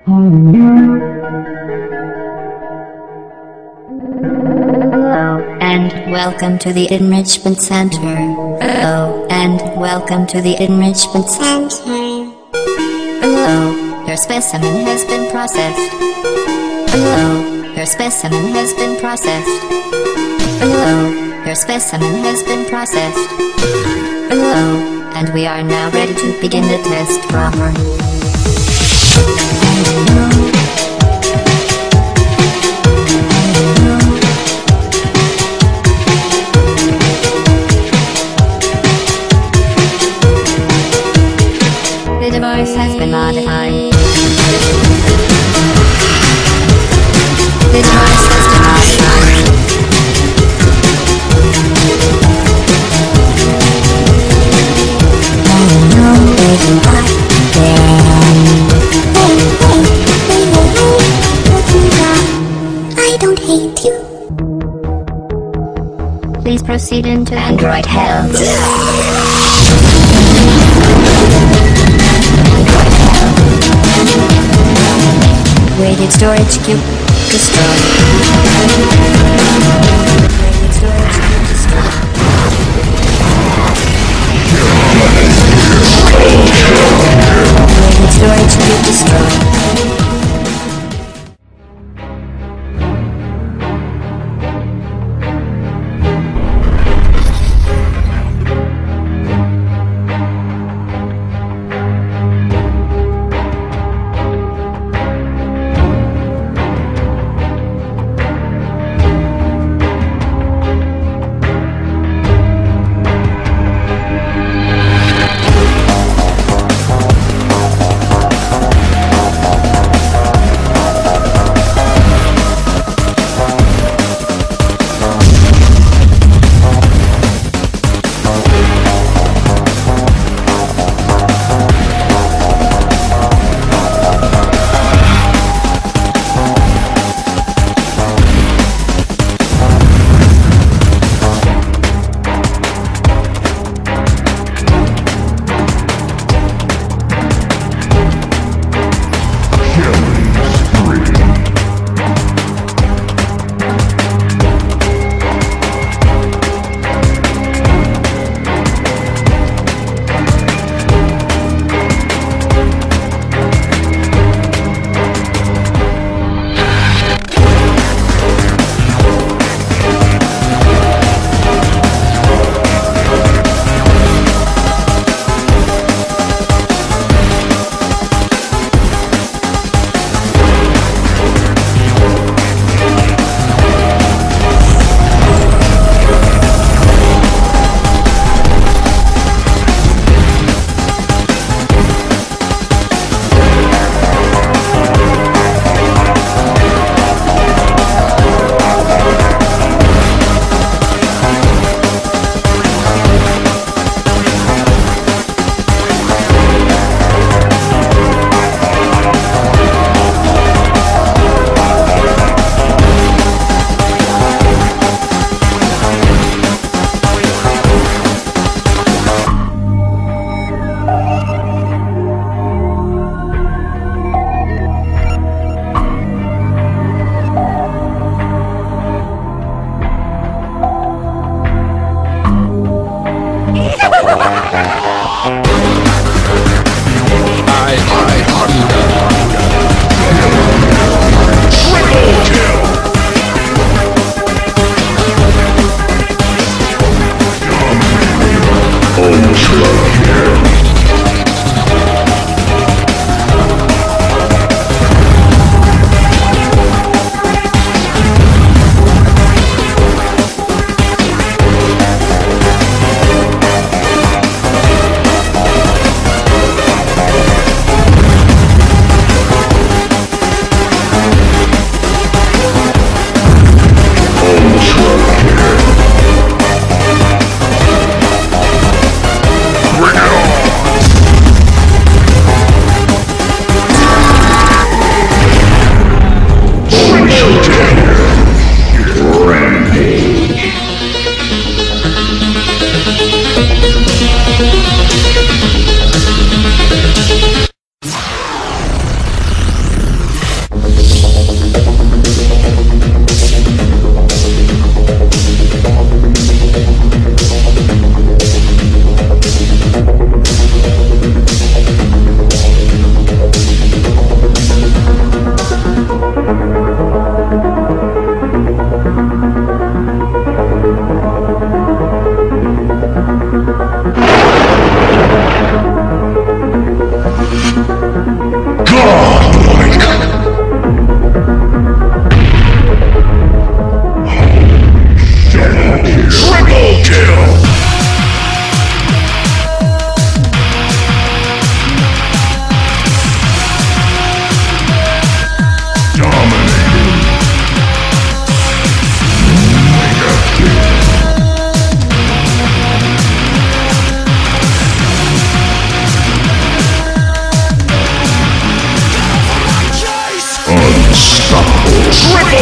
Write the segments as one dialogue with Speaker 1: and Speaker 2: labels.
Speaker 1: Hello, and welcome to the Enrichment Center. Hello, and welcome to the Enrichment Center. Hello, your specimen has been processed. Hello, your specimen has been processed. Hello, your specimen has been processed. Hello, and we are now ready to begin the test proper. The device has been modified. The device has been modified.
Speaker 2: I don't hate you.
Speaker 1: Please proceed into Android Hell. Weighted storage cube destroyed. Weighted storage cube destroyed. Weighted storage cube destroyed.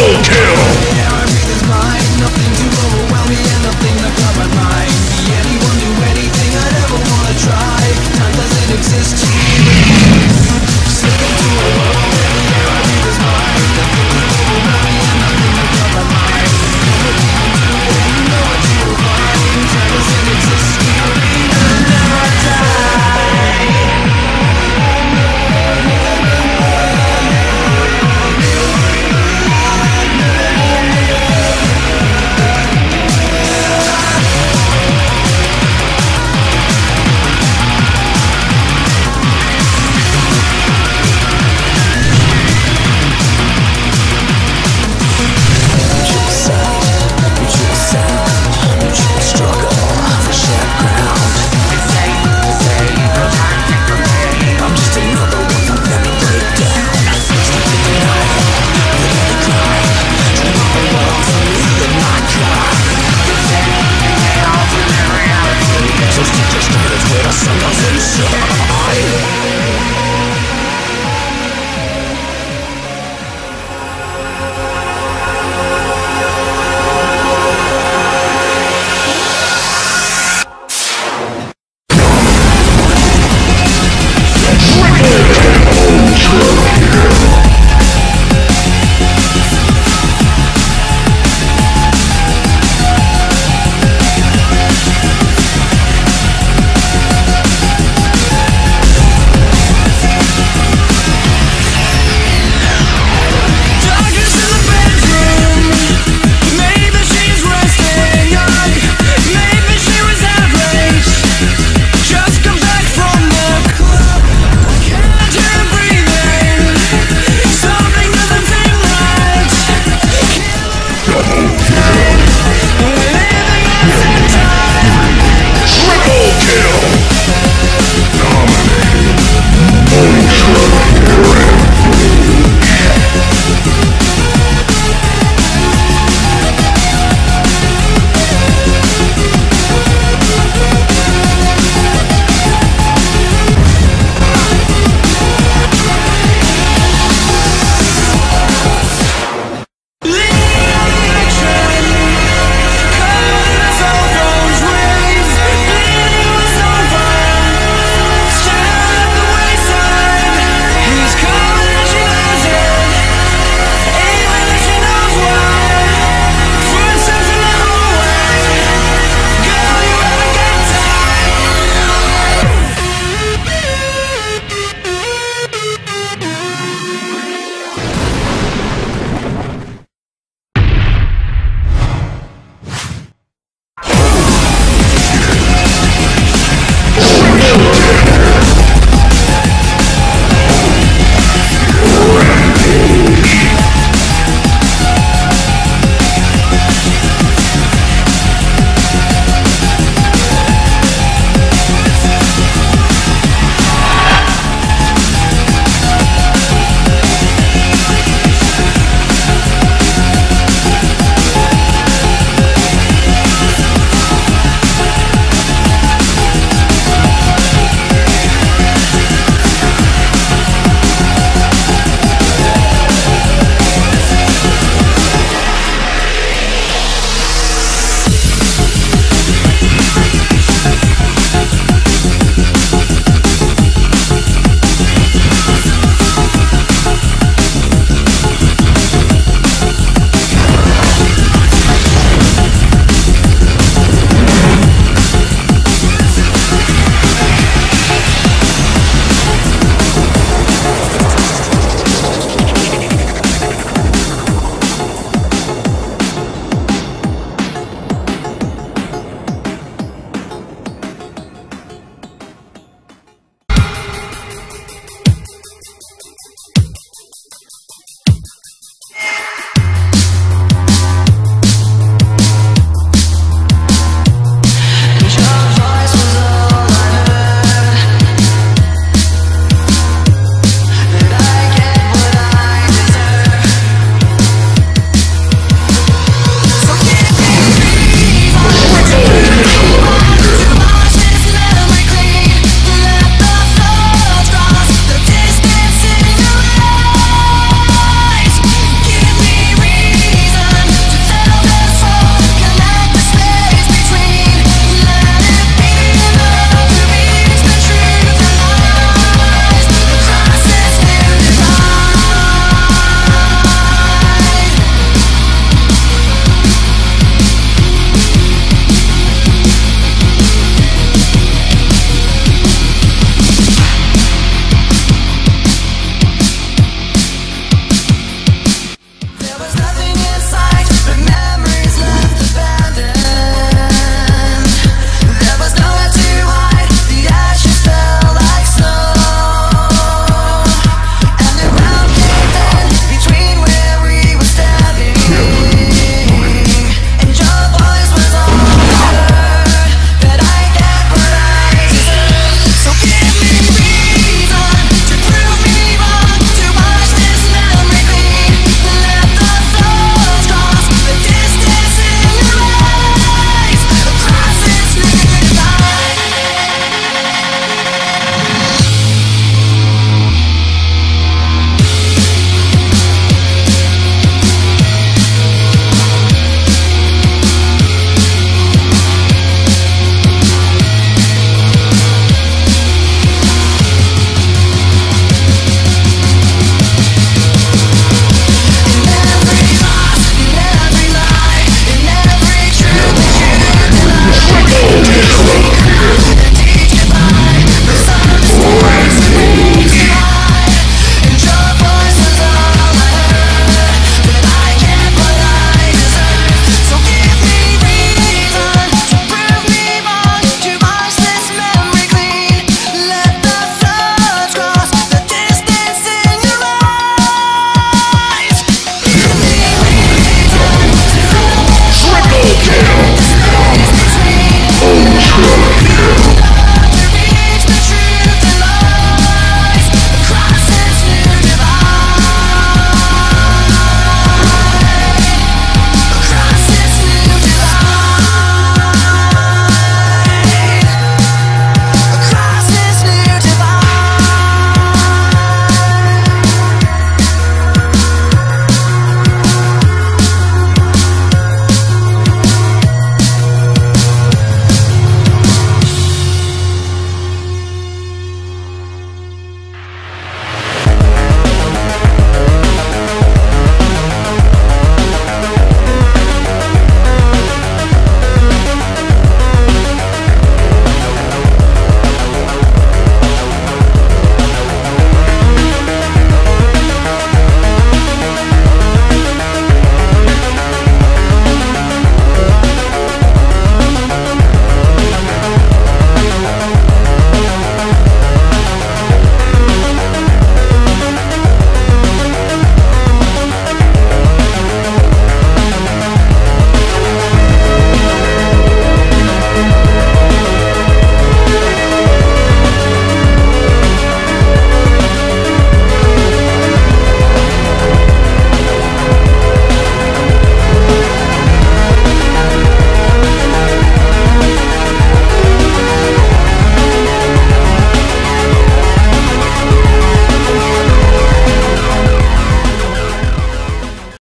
Speaker 3: Double kill!
Speaker 4: Air I breathe is mine, nothing to overwhelm me and nothing to cloud my mind. Be anyone, do anything I'd ever wanna try. Time doesn't exist to me. Slip into a world where the air I breathe is mine. Nothing to overwhelm me and nothing to cloud my mind. What you can do, and you know what you will find. Time doesn't exist to me. I'll never die. Just where the sun doesn't shine.